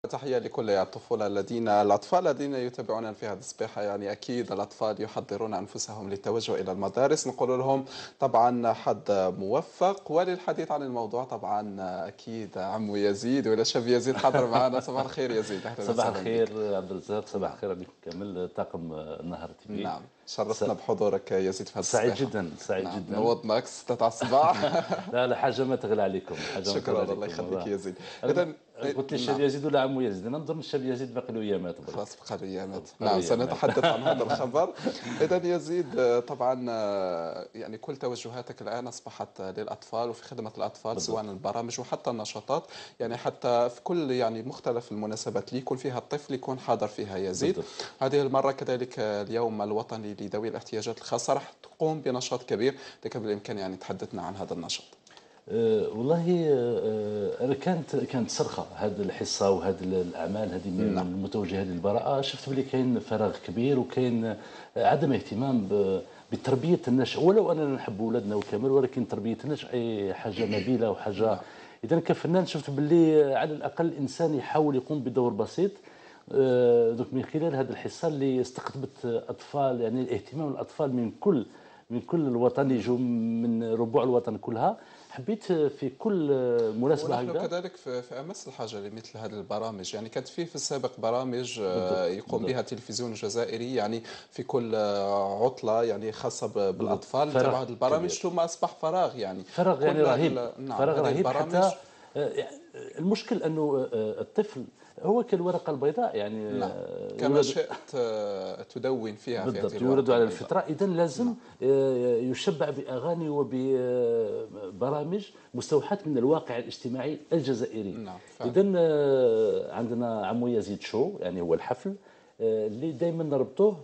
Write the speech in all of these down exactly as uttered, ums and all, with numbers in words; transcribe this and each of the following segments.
تحية لكل الطفولة الذين الأطفال الذين يتابعون في هذه السباحة. يعني أكيد الأطفال يحضرون أنفسهم للتوجه إلى المدارس، نقول لهم طبعا حد موفق. وللحديث عن الموضوع طبعا أكيد عمو يزيد ولا شاب يزيد حاضر معنا. صباح الخير يزيد، أهلا صباح وسهلا بك. الخير عبد الرزاق، صباح الخير عليكم كامل طاقم النهار تي في. نعم، شرفتنا بحضورك يزيد في هذه سعيد السباحة. جدا، سعيد نعم، جدا. نوضناك ستة تاع الصباح. لا لا، حاجه ما تغلى عليكم، حاجه ما تغلى شكرا، عليكم الله يخليك والله. يزيد. إذا إذا قلت لي الشاب نعم، يزيد ولا عمو يزيد؟ انا نظن الشاب يزيد باقي له ايامات برك. خلاص بقى ايامات. بقى له نعم، أيامات. سنتحدث عن هذا الخبر. اذا يزيد، آه، طبعا آه، يعني كل توجهاتك الان اصبحت للاطفال وفي خدمه الاطفال، بالضبط. سواء البرامج وحتى النشاطات. يعني حتى في كل يعني مختلف المناسبات اللي يكون فيها الطفل يكون حاضر فيها يزيد. بالضبط. هذه المره كذلك آه، اليوم الوطني لذوي الاحتياجات الخاصه، راح تقوم بنشاط كبير. إذا كان بالامكان يعني تحدثنا عن هذا النشاط. أه والله، أه انا كانت كانت صرخه هذه الحصه وهذه الاعمال هذه نعم. المتوجهه للبراءه. شفت بلي كاين فراغ كبير وكاين عدم اهتمام ب- بتربيه النشء، ولو اننا نحب اولادنا وكامل، ولكن تربيه النشء اي حاجه نبيله وحاجه. اذا كفنان شفت باللي على الاقل الانسان يحاول يقوم بدور بسيط. أه دوك من خلال هذه الحصه اللي استقطبت اطفال، يعني الاهتمام الاطفال من كل من كل الوطن، يجوا من ربوع الوطن كلها. حبيت في كل مناسبة ونحن هكذا. كذلك في في امس الحاجه لمثل هذه البرامج. يعني كانت فيه في السابق برامج بالضبط. آه، يقوم بالضبط. بها التلفزيون الجزائري، يعني في كل آه، عطله يعني خاصه ب- بالضبط. بالاطفال فراغ تبع هذه البرامج، كبير، ثم اصبح فراغ يعني. فراغ يعني كل رهيب، ال- نعم، فراغ هذه رهيب. البرامج. حتى آه، يعني المشكل انه آه، الطفل هو كالورقة البيضاء، يعني نعم، آه، كما يولد. شئت آه، تدون فيها في هذه بالضبط، الورقه يولد على البيضاء. الفطرة. إذا لازم نعم. آه، يشبع بأغاني وببرامج مستوحاة من الواقع الاجتماعي الجزائري. نعم فعلا. إذا عندنا عمو يزيد شو، يعني هو الحفل آه، اللي دائما نربطوه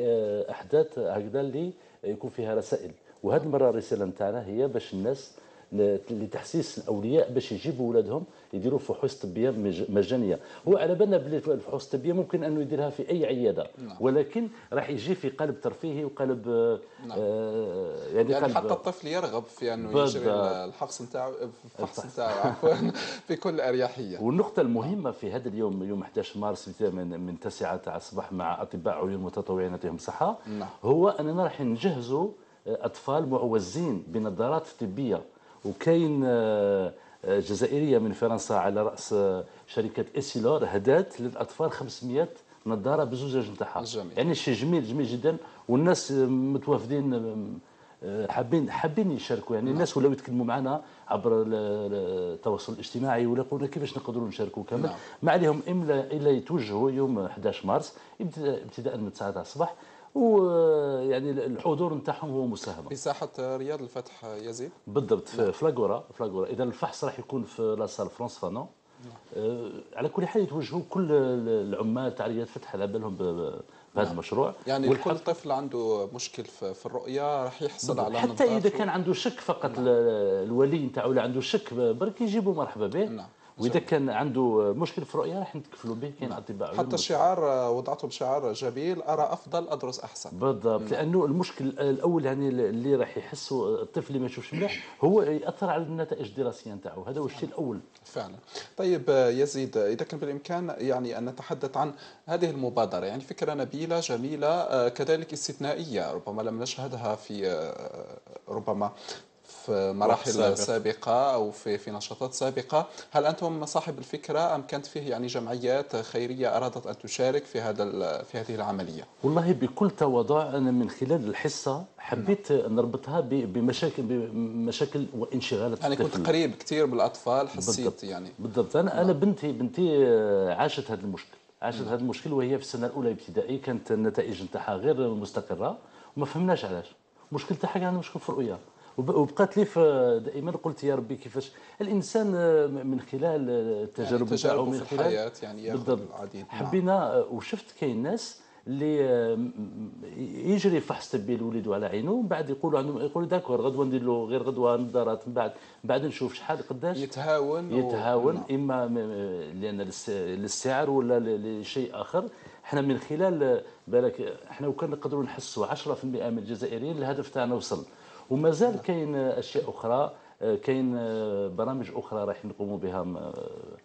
بأحداث هكذا اللي يكون فيها رسائل. وهذه المرة الرسالة نتاعنا هي باش الناس ل- لتحسيس الاولياء باش يجيبوا اولادهم يديروا فحوص طبيه مج- مجانيه. هو على بالنا بلي الفحوص الطبيه ممكن انه يديرها في اي عياده، نعم. ولكن راح يجي في قالب ترفيهي وقالب آه نعم. آه، يعني, يعني قالب حتى الطفل يرغب في انه يجري بالضبط. الحفص نتاعو، الفحص الفحص. نتاعو عفوا، بكل اريحيه. والنقطة المهمة في هذا اليوم، يوم أحد عشر مارس، من من تسعة تاع الصباح مع أطباء عيون متطوعين يعطيهم الصحة، نعم. هو أننا راح نجهزوا أطفال معوزين بنظارات طبية. وكاين آه، آه، جزائرية من فرنسا على رأس آه، شركة إسيلور هدات للأطفال خمسمائة نظارة بزوجاج نتاعها. جميل. يعني شيء جميل جميل جدا. والناس آه، متوافدين، آه، حابين حابين يشاركوا. يعني الناس ولاو يتكلموا معنا عبر ال- ال- التواصل الاجتماعي، ولا يقولوا كيفاش نقدروا نشاركوا كامل. نعم. ما عليهم الا الا يتوجهوا يوم أحد عشر مارس ابتداء ابتداء من تسعة تاع الصباح، ويعني الحضور نتاعهم هو مساهمه. بساحه رياض الفتح يزيد. بالضبط، في فلاغورا. فلاغورا اذا الفحص راح يكون في لاصال فرانس فانون. آه، على كل حال يتوجهوا كل العمال تاع رياض فتح على بالهم ب- ب- بهذا المشروع. يعني والحفل- كل طفل عنده مشكل في في الرؤيه راح يحصل بالضبط. على حتى اذا نظارته. كان عنده شك فقط، ال- الولي نتاعو اللي عنده شك برك يجيبوا مرحبا به. نعم. واذا جميل. كان عنده مشكل في الرؤيه راح نتكفلوا به، كاين اطباء عيون حتى الشعار آه، وضعته بشعار جميل: ارى افضل ادرس احسن. بالضبط. لانه المشكل الاول يعني اللي راح يحسوا الطفل اللي ما يشوفش مليح هو ياثر على النتائج الدراسيه نتاعو. هذا هو الشيء الاول. فعلا. طيب آه، يزيد، آه، اذا كان بالامكان يعني ان نتحدث عن هذه المبادره. يعني فكره نبيله جميله، آه، كذلك استثنائيه، ربما لم نشهدها في آه، ربما في مراحل سابق. سابقة أو في في نشاطات سابقة. هل أنتم صاحب الفكرة أم كانت فيه يعني جمعيات خيرية أرادت أن تشارك في هذا ال- في هذه العملية؟ والله بكل تواضع انا من خلال الحصه حبيت نربطها ب- بمشاكل بمشاكل وانشغالات يعني كنت الطفل. قريب كثير بالأطفال، حسيت بالضبط. يعني. بالضبط. انا انا بنتي بنتي آه، عاشت هذا المشكل، عاشت هذا المشكل وهي في السنه الاولى ابتدائي. كانت النتائج نتاعها غير مستقره وما فهمناش علاش. المشكل تاعها كان عنده مشكل في الرؤيه. وب- وبقات لي في دائما قلت يا ربي كيفاش الانسان آه، من خلال آه، التجارب يعني نتاعو، تجاربه من في خلال الحياة يعني ياخذ بالضبط. العديد. نعم. حبينا آه، وشفت كاين ناس اللي آه، م- م- يجري فحص طبي لوليدو على عينه، ومن بعد يقولوا عندهم يقولوا داكور غدوه ندير له غير غدوه نظارات، من بعد من بعد نشوف شحال قداش يتهاون و- يتهاون. نعم. اما م- م- لان للس- للسعر ولا ل- لشيء اخر. احنا من خلال بالك احنا وكان نقدروا نحسوا عشرة في المئة من الجزائريين الهدف تاعنا وصل. ومازال كاين اشياء اخرى، كاين برامج اخرى راح نقوموا بها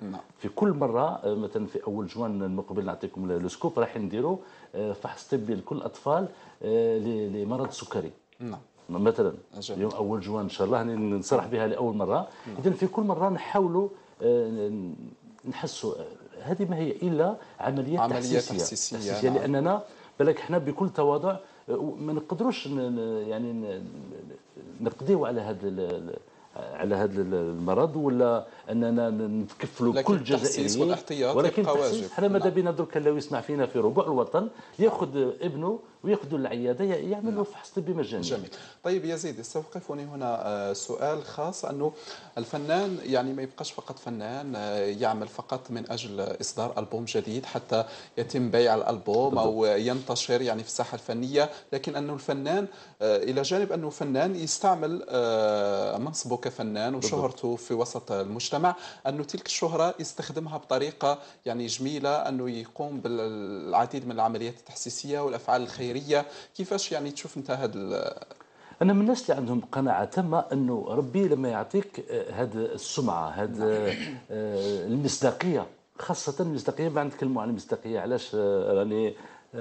نعم. في كل مره آه، مثلا في اول جوان المقبل نعطيكم السكوب راح نديروا آه، فحص طبي لكل الاطفال آه، ل- لمرض السكري نعم. مثلا. جميل. اليوم اول جوان ان شاء الله يعني نصرح بها لاول مره. اذا في كل مره نحاولوا آه، نحسوا آه، هذه ما هي الا عمليات عملية تحسيسيه تحسيسية، تحسيسيه نعم. لاننا بالك احنا بكل تواضع آه، ما نقدروش ن- ن- يعني ن- نقضيو على هذا على هذا المرض ولا اننا نتكفلوا لكن بكل التحسيس جزائري. والاحتياط ولكن يبقى التحسيس واجب. احنا ماذا نعم. بينا درك لو يسمع فينا في ربوع الوطن ياخذ ابنه وياخذوا للعياده يعمل له فحص طبي مجاني. جميل. طيب يزيد، استوقفني هنا آه، سؤال خاص، أنه الفنان يعني ما يبقاش فقط فنان آه، يعمل فقط من أجل إصدار ألبوم جديد حتى يتم بيع الألبوم أو ينتشر يعني في الساحة الفنية، لكن أنه الفنان آه، إلى جانب أنه فنان يستعمل آه، منصبه كفنان وشهرته في وسط المجتمع، أنه تلك الشهرة يستخدمها بطريقة يعني جميلة، أنه يقوم بالعديد من العمليات التحسيسية والأفعال الخيرية. كيفاش يعني تشوف أنت هذا؟ انا من الناس اللي عندهم قناعه تامه انه ربي لما يعطيك هذه السمعه هذه المصداقيه، خاصه المصداقيه ما نتكلموا عن المصداقيه علاش آه، راني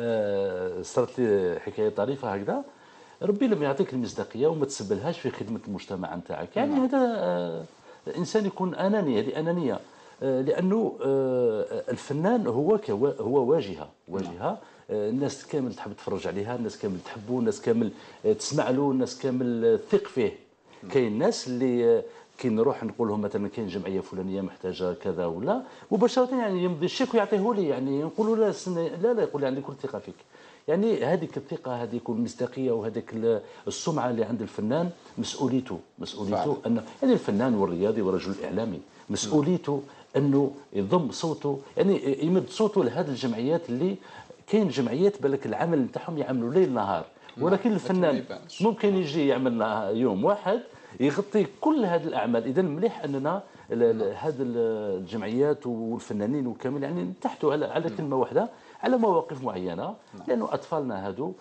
آه، صارت لي حكايه طريفه هكذا. ربي لما يعطيك المصداقيه وما تسبلهاش في خدمه المجتمع نتاعك يعني نعم. هذا آه، انسان يكون اناني، هذه انانيه. آه، لانه آه، الفنان هو كوا- هو واجهه واجهه آه، الناس كامل تحب تتفرج عليها، الناس كامل تحبه، الناس كامل آه، تسمع له، الناس كامل آه، تثق فيه. كاين ناس اللي آه، كي نروح نقول لهم مثلا كاين جمعيه فلانيه محتاجه كذا ولا مباشره يعني يمضي الشيك ويعطيه لي، يعني نقولوا لا لا لا يقول لي عندي كل ثقه فيك. يعني هذيك الثقه هذيك المصداقيه وهذيك السمعه اللي عند الفنان مسؤوليته مسؤوليته فعلا. ان يعني الفنان والرياضي والرجل الاعلامي مسؤوليته انه يضم صوته، يعني يمد صوته لهذه الجمعيات اللي كاين جمعيات بالك العمل نتاعهم يعملوا ليل نهار، نعم. ولكن لكن ما الفنان يبانش. ممكن نعم. يجي يعمل لها يوم واحد يغطي كل هذه الاعمال. اذا مليح اننا هذه الجمعيات والفنانين وكامل يعني نتحتوا على على كلمه واحده على مواقف معينه، لانه اطفالنا هذو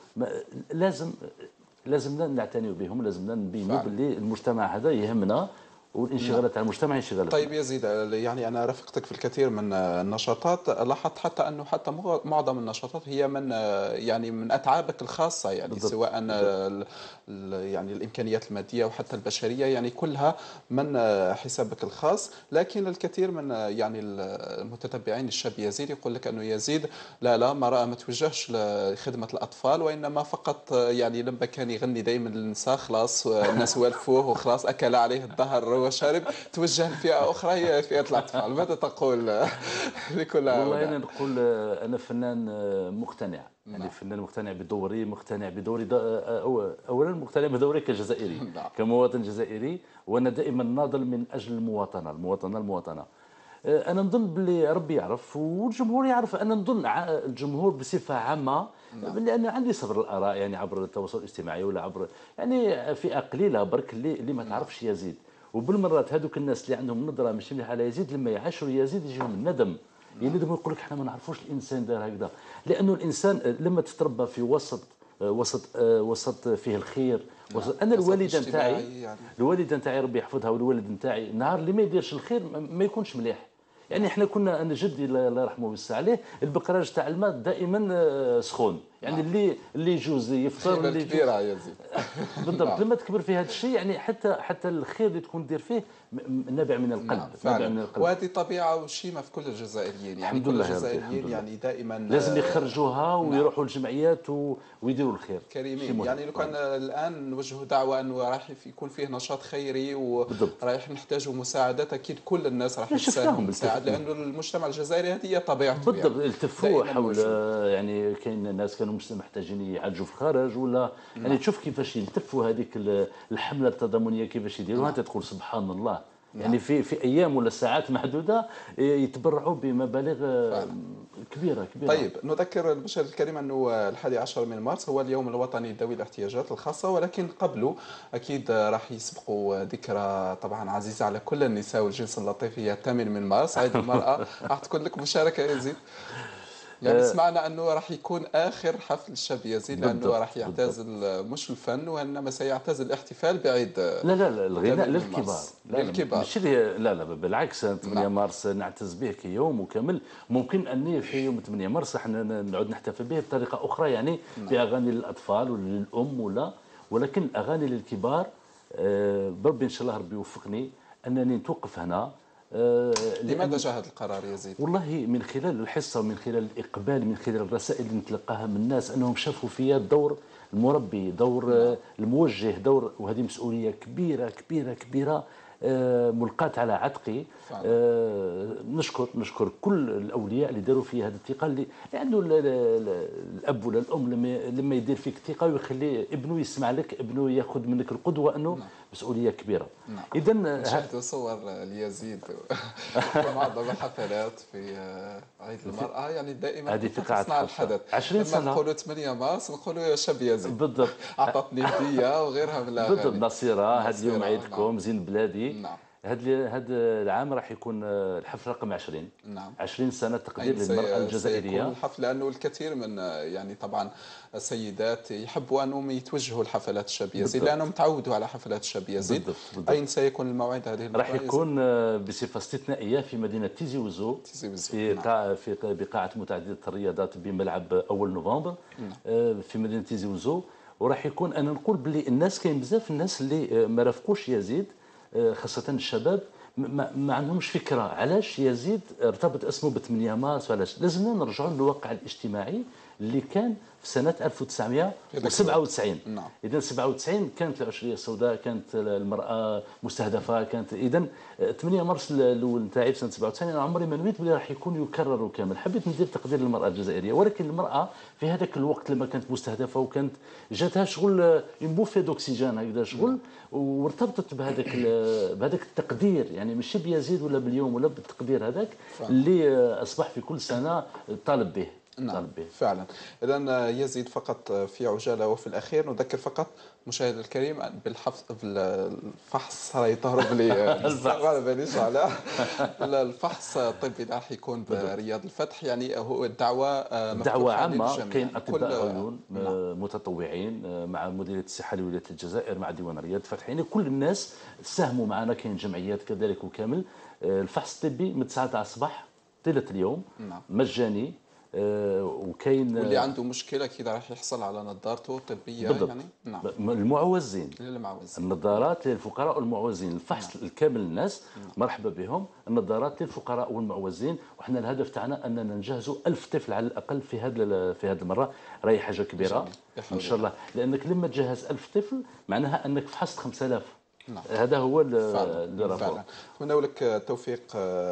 لازم لازمنا نعتنيوا بهم، لازمنا نبينوا فعلا. باللي المجتمع هذا يهمنا والانشغالات تاع المجتمع ينشغل. طيب يزيد، يعني أنا رافقتك في الكثير من النشاطات، لاحظت حتى أنه حتى مغ- معظم النشاطات هي من يعني من أتعابك الخاصة، يعني بالضبط سواء بالضبط. ال- ال- يعني الإمكانيات المادية وحتى البشرية، يعني كلها من حسابك الخاص. لكن الكثير من يعني المتتبعين الشاب يزيد يقول لك أنه يزيد لا لا ما رأى ما توجهش لخدمة الأطفال، وإنما فقط يعني لما كان يغني دائما للنساء خلاص الناس والفوه وخلاص أكل عليه الظهر وشرب، توجه لفئة أخرى هي فئة الأطفال. ماذا تقول لكل والله انا هؤلاء؟ نقول آه، انا فنان آه، مقتنع، يعني نعم. فنان مقتنع بدوري، مقتنع بدوري دا- آه، أو- اولا مقتنع بدوري كجزائري نعم. كمواطن جزائري، وانا دائما ناضل من اجل المواطنه المواطنه المواطنه. آه، انا نظن باللي ربي يعرف والجمهور يعرف، انا نظن ع- الجمهور بصفه عامه نعم. لان عندي صبر الاراء يعني عبر التواصل الاجتماعي ولا عبر يعني فئه قليله برك اللي اللي ما تعرفش يزيد. وبالمرات هذوك الناس اللي عندهم نظره ماشي مليحه على يزيد لما يعاشروا يزيد يجيهم الندم، يندم يقول لك احنا ما نعرفوش الانسان دار هكذا. لانه الانسان لما تتربى في وسط وسط وسط فيه الخير، وسط انا وسط الوالده نتاعي اجتماعي يعني. الوالده نتاعي ربي يحفظها والوالد نتاعي النهار اللي ما يديرش الخير ما ما يكونش مليح. يعني احنا كنا انا جدي الله الله يرحمه ويوسع عليه البقراج تاع الماء دائما آه، سخون، يعني اللي اللي يجوز يفطر خيبة اللي يجوز كبيرة يزيد. بالضبط. نعم. لما تكبر في هذا الشيء يعني حتى حتى الخير اللي تكون دير فيه م- م- نابع من القلب، نعم نابع فعلا. من القلب. وهذه طبيعة وشيمة في كل الجزائريين، يعني الحمد كل لله يا ربي الحمد الجزائريين لله. يعني دائما لازم آه، يخرجوها نعم ويروحوا للجمعيات و... ويديروا الخير. شيء كريمين. مهم. يعني لو كان الآن نوجه دعوة أنه راح يكون فيه نشاط خيري بالضبط. ورايح نحتاجوا مساعدات، أكيد كل الناس راح لا تساهم شفناهم وتساعد، بالتف... لأنه المجتمع الجزائري هذه هي طبيعته بالضبط يعني التفوا دائما حول موجود. يعني كاين ناس كانوا مش محتاجين يعالجوا في الخارج ولا يعني تشوف كيفاش يلتفوا هذيك ال- الحمله التضامنيه كيفاش يديروها انت تقول سبحان الله. يعني في في ايام ولا ساعات محدوده يتبرعوا بمبالغ فعلا. كبيره كبيره. طيب نذكر المشاهد الكريم أنه الحادي عشر من مارس هو اليوم الوطني لذوي الاحتياجات الخاصة، ولكن قبله أكيد راح يسبقوا ذكرى طبعا عزيزة على كل النساء والجنس اللطيف، هي الثامن من مارس عيد المرأة. راح تكون لك مشاركة يا زيد. يعني سمعنا أنه راح يكون آخر حفل الشاب يزيد، لأنه بالضبط راح يعتزل مش الفن وإنما سيعتزل الاحتفال بعيد لا لا لا الغناء ثمانية للكبار. مارس لا لا للكبار. مش اللي- لا لا بالعكس ثمانية نعم. مارس نعتز به كيوم وكامل. ممكن اني في يوم ثمانية مارس احنا نعود نحتفل به بطريقه اخرى، يعني باغاني للاطفال وللام ولا، ولكن الاغاني للكبار آه، بربي ان شاء الله ربي يوفقني انني نتوقف هنا. آه، لماذا لأن- جاء هذا القرار يزيد؟ والله من خلال الحصه ومن خلال الاقبال، من خلال الرسائل اللي نتلقاها من الناس، انهم شافوا فيا دور المربي، دور آه، الموجه، دور، وهذه مسؤوليه كبيره كبيره كبيره آه، ملقاة على عاتقي. فعلا. آه، نشكر نشكر كل الاولياء اللي داروا فيه هذه الثقه، اللي لانه ال- ال- الاب ولا الام لما لما يدير فيك ثقه ويخلي ابنه يسمع لك، ابنه ياخذ منك القدوه، انه مسؤوليه كبيره. نعم. اذا نشاهد صور ليزيد في معظم الحفلات في عيد المرأة، يعني دائما هذه في قاعة تصنع حفلة. الحدث. عشرين لما سنة. نقولوا ثمانية مارس نقولوا يا شاب يزيد، بالضبط. أعطتني هدية وغيرها من الأغاني. بالضبط. نصيرة، هذا اليوم نصيرة، عيدكم، نعم. زين بلادي. نعم. هذا هذا العام راح يكون آه، الحفل رقم عشرين. نعم. عشرين سنة تقدير أي سي- للمرأة سيكون الجزائرية. الحفل، لأنه الكثير من يعني طبعا السيدات يحبوا أنهم يتوجهوا لحفلات الشاب يزيد، بالضبط. لأنهم تعودوا على حفلات الشاب يزيد. بالضبط. بالضبط. أين سيكون الموعد هذه المرة راح يكون آه، بصفة استثنائية في مدينة تيزي وزو، تيزي وزو. في نعم. قاعة في بقاعة متعددة الرياضات بملعب أول نوفمبر آه، في مدينة تيزي وزو. وراح يكون، أنا نقول باللي الناس، كاين بزاف الناس اللي آه، ما رافقوش يزيد، آه، خاصة الشباب، ما, ما عندهمش فكره علاش يزيد ارتبط اسمه ب ثمانية مارس، وعلاش لازمنا نرجعوا للواقع الاجتماعي اللي كان في سنه ألف وتسعمائة وسبعة وتسعين. نعم. اذا سبعة وتسعين كانت العشريه السوداء، كانت المراه مستهدفه، كانت اذا ثمانية مارس الاول نتاعي في سنه سبعة وتسعين انا عمري ما نويت بلي راح يكون يكرر كامل. حبيت ندير تقدير للمراه الجزائريه، ولكن المراه في هذاك الوقت لما كانت مستهدفه وكانت جاتها شغل اون بوفي دوكسيجين هكذا شغل، وارتبطت بهذاك بهذاك التقدير، يعني ماشي بيزيد ولا باليوم ولا بالتقدير هذاك اللي اصبح في كل سنه طالب به. نعم فعلا. إذا يزيد فقط في عجالة وفي الأخير نذكر فقط مشاهد الكريم بالحفظ بالفحص، راهي تهرب لي الفحص باليش على الفحص الطبي اللي راح يكون برياض الفتح، يعني هو الدعوة دعوة عامة. كاين أطباء كل... عيون متطوعين مع مديرية الصحة لولاية الجزائر مع ديوان رياض الفتح، يعني كل الناس ساهموا معنا، كاين جمعيات كذلك وكامل. الفحص الطبي من تسعة تاع الصباح طيلة اليوم نعم. مجاني. أه وكاين واللي عنده مشكله كذا راح يحصل على نظارته الطبيه. بالضبط. يعني نعم. المعوزين، للمعوزين، النظارات للفقراء والمعوزين، الفحص نعم. الكامل الناس نعم. مرحبا بهم. النظارات للفقراء والمعوزين، وحنا الهدف تاعنا اننا نجهزوا ألف طفل على الاقل في هذا في هذه المره، راهي حاجه كبيره ان شاء الله، لانك لما تجهز ألف طفل معناها انك فحصت خمسة آلاف. نعم. هذا هو فعلا. فعلا. نتمنى لك التوفيق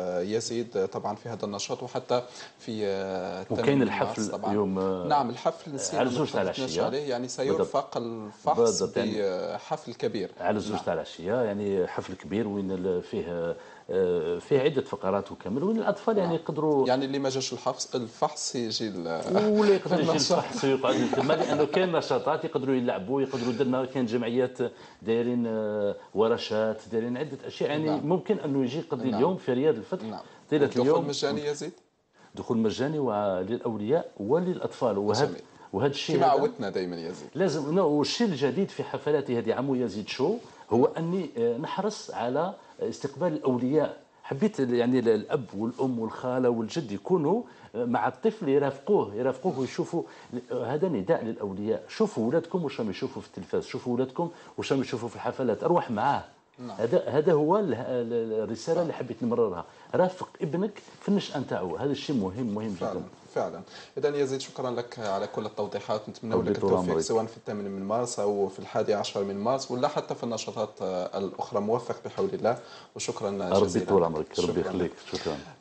يزيد طبعا في هذا النشاط، وحتى في وكاين الحفل طبعا. يوم نعم الحفل نسينا على زوج تاع العشيه عليه، يعني سيرفق الفحص بحفل كبير على زوج تاع العشيه، يعني حفل كبير وين فيه فيه عده فقرات وكامل، وين الاطفال يعني يقدروا، يعني اللي ما جاش الحفص الفحص يجي ولا يقدر يجي الفحص ويقعد تما، لانه كاين نشاطات يقدروا يلعبوا، يقدروا درنا كاين جمعيات دايرين ورشات، دايرين عده اشياء، يعني نعم. ممكن انه يجي يقضي نعم. اليوم في رياض الفتح نعم. طيله اليوم. دخول مجاني يزيد؟ دخول مجاني وللاولياء وللاطفال، وهذا وهذا الشيء كما عودتنا دائما يزيد لازم. والشيء الجديد في حفلاتي هذه عمو يزيد شو هو اني نحرص على استقبال الاولياء. حبيت يعني الاب والام والخاله والجد يكونوا مع الطفل، يرافقوه يرافقوه ويشوفوا. هذا نداء للاولياء، شوفوا ولادكم واش راهم يشوفوا في التلفاز، شوفوا ولادكم واش راهم يشوفوا في الحفلات، اروح معاه. نعم. هذا هذا هو الرساله اللي حبيت نمررها، رافق ابنك في النشأة نتاعو، هذا الشيء مهم مهم فعلا. جدا. فعلا. اذا يزيد شكرا لك على كل التوضيحات، نتمنى لك التوفيق سواء في الثامن من مارس او في الحادي عشر من مارس، ولا حتى في النشاطات الاخرى. موفق بحول الله، وشكرا جزيلا. ربي طول عمرك، ربي يخليك، شكرا.